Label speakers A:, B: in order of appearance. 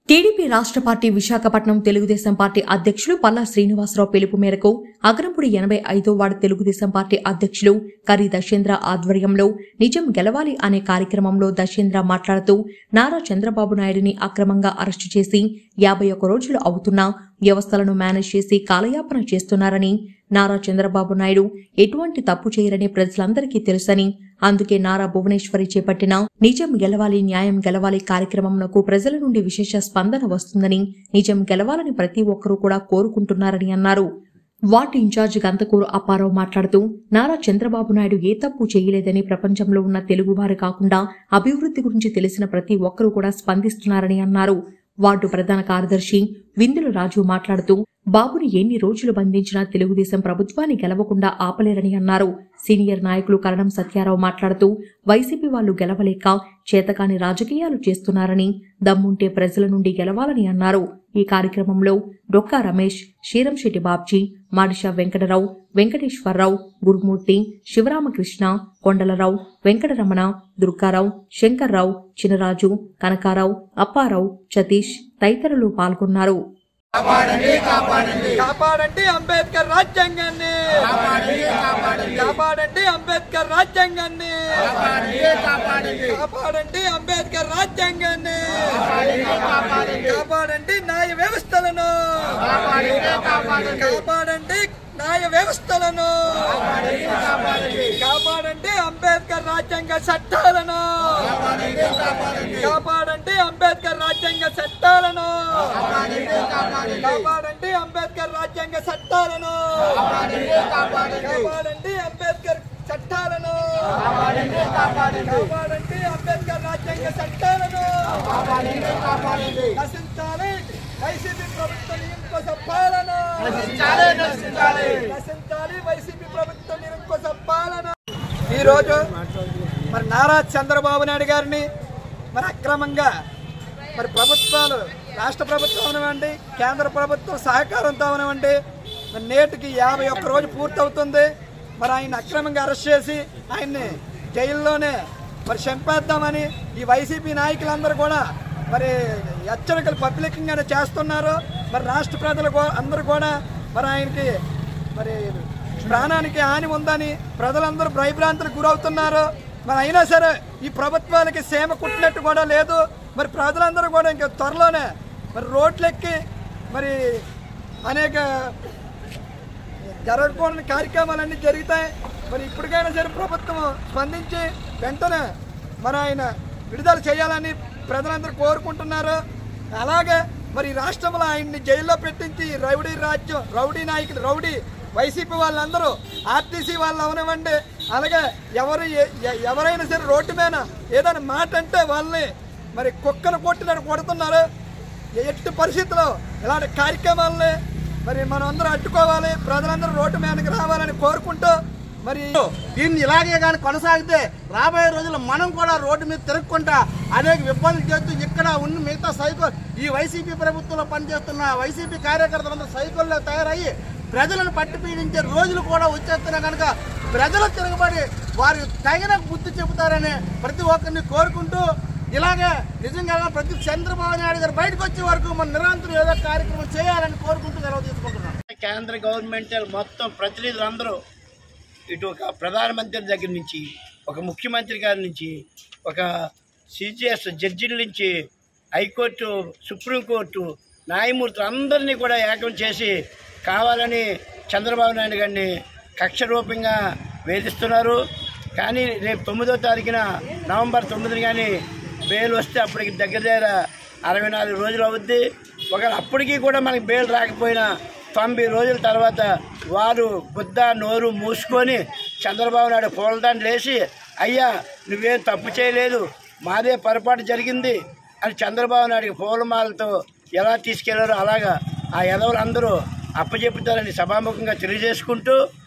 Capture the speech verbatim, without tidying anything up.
A: TDP రాష్ట్ర party Visakhapatnam Telugu Desam party అధ్యక్షులు పల్లా శ్రీనివాసరావు పిలుపు మేరకు అగరంపుడి ఎనభై ఐదో వార్డు తెలుగుదేశం పార్టీ అధ్యక్షులు కరి దశేంద్ర ఆధ్వర్యంలో నిజం గెలవాలి అనే కార్యక్రమంలో దశేంద్ర మాట్లాడుతూ నారా చంద్రబాబు నాయుడిని అక్రమంగా అరెస్టు చేసి యాభై ఒక్క రోజులు అవుతున్నా వ్యవస్థలను మేనేజ్ చేసి కాలయాపన చేస్తున్నారని, నారా చంద్రబాబు నాయుడు ఎటువంటి తప్పు చేయరని ప్రజలందరికీ తెలుసని, అందుకే నారా భువనేశ్వరి చేపట్టిన నిజం గెలవాలి న్యాయం గెలవాలి కార్యక్రమంకు ప్రజల నుండి విశేష స్పందన వస్తుందని, నిజం గెలవాలని ప్రతి ఒక్కరూ కూడా కోరుకుంటున్నారని అన్నారు. వార్డు ఇన్ఛార్జి గంతకూరు అప్పారావు మాట్లాడుతూ నారా చంద్రబాబు నాయుడు ఏ తప్పు చేయలేదని, ప్రపంచంలో ఉన్న తెలుగువారు కాకుండా అభివృద్ధి గురించి తెలిసిన ప్రతి ఒక్కరూ కూడా స్పందిస్తున్నారని అన్నారు. వార్డు ప్రధాన కార్యదర్శి విందుల రాజు మాట్లాడుతూ బాబుని ఎన్ని రోజులు బంధించినా తెలుగుదేశం ప్రభుత్వాన్ని గెలవకుండా ఆపలేరని అన్నారు. సీనియర్ నాయకులు కరణం సత్యారావు మాట్లాడుతూ వైసీపీ వాళ్లు గెలవలేక చేతకాని రాజకీయాలు చేస్తున్నారని, దమ్ముంటే ప్రజల నుండి గెలవాలని అన్నారు. ఈ కార్యక్రమంలో డొక్కా రమేష్, శ్రీరంశెట్టి బాబ్జీ, మాడిషా వెంకటరావు, వెంకటేశ్వరరావు, గురుమూర్తి, శివరామకృష్ణ, కొండలరావు, వెంకటరమణ, దుర్గారావు, శంకర్రావు, చినరాజు, కనకారావు, అప్పారావు, సతీష్ తదితరులు పాల్గొన్నారు.
B: కాపాడండి అంబేద్కర్ రాజ్యాంగాన్ని, కాపాడండి అంబేద్కర్ రాజ్యాంగాన్ని, కాపాడండి అంబేద్కర్ రాజ్యాంగాన్ని, కాపాడండి న్యాయ వ్యవస్థలను, కాపాడండి న్యాయ వ్యవస్థలను, కాపాడండి అంబేద్కర్ రాజ్యాంగ చట్టాలను, కాపాడండి అంబేద్కర్ రాజ్యాంగ చట్టాలను, కాపాడండి అంబేద్కర్ రాజ్యాంగ చట్టాలను, కాపాడండి అంబేద్కర్ చట్టాలను, కాపాడండి అంబేద్కర్ రాజ్యాంగ చట్టాలను, నశించాలి వైసీపీ ప్రభుత్వ నిరంకుశ పాలన, నశించాలి వైసీపీ ప్రభుత్వ నిరంకుశ పాలన. ఈరోజు మరి నారా చంద్రబాబు నాయుడు గారిని మరి అక్రమంగా మరి ప్రభుత్వాలు, రాష్ట్ర ప్రభుత్వం అవనివ్వండి, కేంద్ర ప్రభుత్వం సహకారంతో అవనివ్వండి, మరి నేటికి యాభై ఒక్క రోజు పూర్తవుతుంది. మరి ఆయన అక్రమంగా అరెస్ట్ చేసి ఆయన్ని జైల్లోనే మరి చంపేద్దామని ఈ వైసీపీ నాయకులందరూ కూడా మరి హెచ్చరికలు పబ్లిక్గానే చేస్తున్నారు. మరి రాష్ట్ర ప్రజలు అందరూ కూడా మరి ఆయనకి మరి ప్రాణానికి హాని ఉందని ప్రజలందరూ భయభ్రాంతులకు గురవుతున్నారు. మరి అయినా సరే ఈ ప్రభుత్వాలకి సీమ కుట్టినట్టు కూడా లేదు. మరి ప్రజలందరూ కూడా ఇంకా త్వరలోనే మరి రోడ్లెక్కి మరి అనేక జరగకూడని కార్యక్రమాలన్నీ జరుగుతాయి. మరి ఇప్పటికైనా సరే ప్రభుత్వం స్పందించి వెంటనే మరి ఆయన విడుదల చేయాలని ప్రజలందరూ కోరుకుంటున్నారు. అలాగే మరి రాష్ట్రంలో ఆయన్ని జైల్లో పెట్టించి రౌడీ రాజ్యం, రౌడీ నాయకులు, రౌడీ వైసీపీ వాళ్ళందరూ, ఆర్టీసీ వాళ్ళు అవనివ్వండి, అలాగే ఎవరు ఎవరైనా సరే రోడ్డు మీద ఏదైనా మాట అంటే వాళ్ళని మరి కుక్కను కొట్టినట్టు కొడుతున్నారు. ఎట్టి పరిస్థితుల్లో ఇలాంటి కార్యక్రమాలని మరి మనం అందరూ అడ్డుకోవాలి, ప్రజలందరూ రోడ్డు మీదకి రావాలని కోరుకుంటూ మరి
C: దీన్ని ఇలాగే కానీ కొనసాగితే రాబోయే రోజుల్లో మనం కూడా రోడ్డు మీద తిరగకుండా అనేక ఇబ్బందులు చేస్తూ ఇక్కడ ఉన్న మిగతా సైకిల్ ఈ వైసీపీ ప్రభుత్వంలో పనిచేస్తున్న వైసీపీ కార్యకర్తలందరూ సైకిల్లో తయారయ్యి ప్రజలను పట్టి పీడించే రోజులు కూడా వచ్చేస్తున్నా కనుక ప్రజలు తిరగబడి వారి తగిన బుద్ధి చెబుతారని ప్రతి ఒక్కరిని కోరుకుంటూ, ఇలాగే నిజంగా ప్రతి చంద్రబాబు నాయుడు గారు బయటకు వచ్చే వరకు మన నిరంతరం ఏదో కార్యక్రమం చేయాలని కోరుకుంటూ సెలవు తీసుకుంటున్నాం.
D: కేంద్ర గవర్నమెంట్ మొత్తం ప్రతినిధులందరూ ఇటు ఒక ప్రధానమంత్రి దగ్గర నుంచి, ఒక ముఖ్యమంత్రి గారి నుంచి, ఒక సిజిఎస్ జడ్జిల నుంచి, హైకోర్టు, సుప్రీంకోర్టు న్యాయమూర్తులు అందరినీ కూడా ఏకం చేసి కావాలని చంద్రబాబు నాయుడు గారిని కక్ష రూపంగా వేధిస్తున్నారు. కానీ రేపు తొమ్మిదో తారీఖున నవంబర్ తొమ్మిదిని కానీ బెయిల్ వస్తే అప్పటికి దగ్గర దగ్గర అరవై నాలుగు రోజులు అవుద్ది. ఒకవేళ అప్పటికీ కూడా మనకి బెయిల్ రాకపోయినా తొంభై రోజుల తర్వాత వారు బుద్ధ నోరు మూసుకొని చంద్రబాబు నాయుడు పూలదాన్ని లేచి, అయ్యా నువ్వేం తప్పు చేయలేదు, మాదే పొరపాటు జరిగింది అని చంద్రబాబు నాయుడికి పూలమాలతో ఎలా తీసుకెళ్లారో అలాగా ఆ ఎదవులందరూ అప్పచెప్పుతారని సభాముఖంగా తెలియజేసుకుంటూ